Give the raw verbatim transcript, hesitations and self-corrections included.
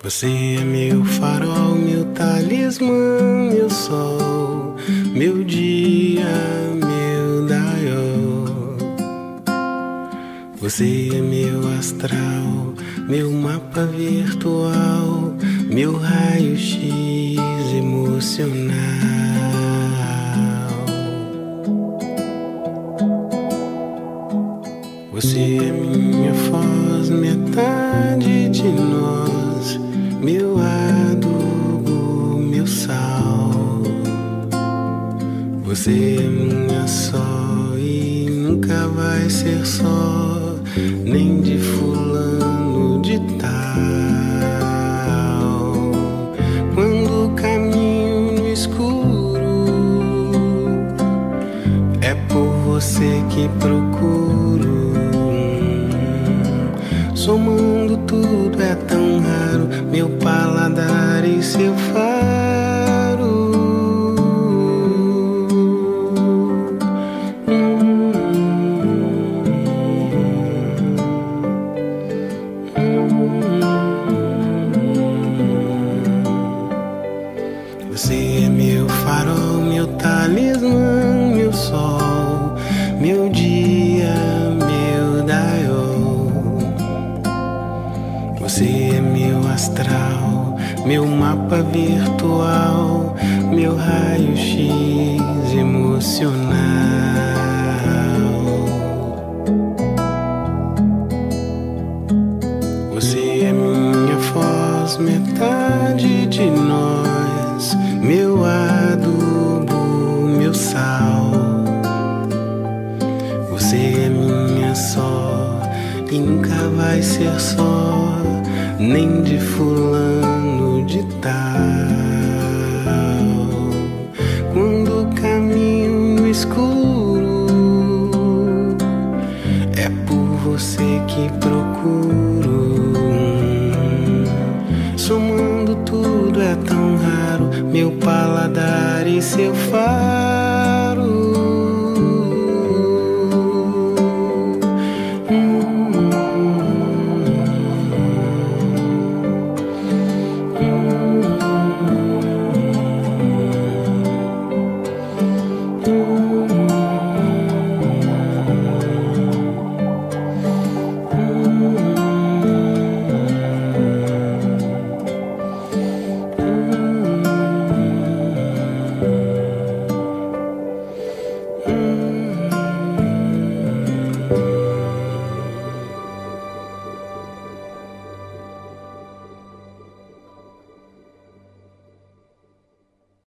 Você é meu farol, meu talismã, meu sol, meu dia, meu Daió. Você é meu astral, meu mapa virtual, meu raio-x emocional. Você é minha voz, metade de nós, meu adubo, meu sal. Você é minha só e nunca vai ser só, nem de fulano de tal. Quando caminho no escuro, é por você que procuro. Somando tudo é tão raro, meu paladar e seu faro. hum, hum, Você é meu farol, meu talismã, meu sol, meu dia, meu Daió. Você é meu astral, meu mapa virtual, meu raio-x emocional. Você é minha voz, metade de nós, meu adubo, meu sal. Você é minha só e nunca vai ser só, nem de fulano de tal. Quando caminho no escuro, é por você que procuro. Somando tudo é tão raro, meu paladar e seu faro.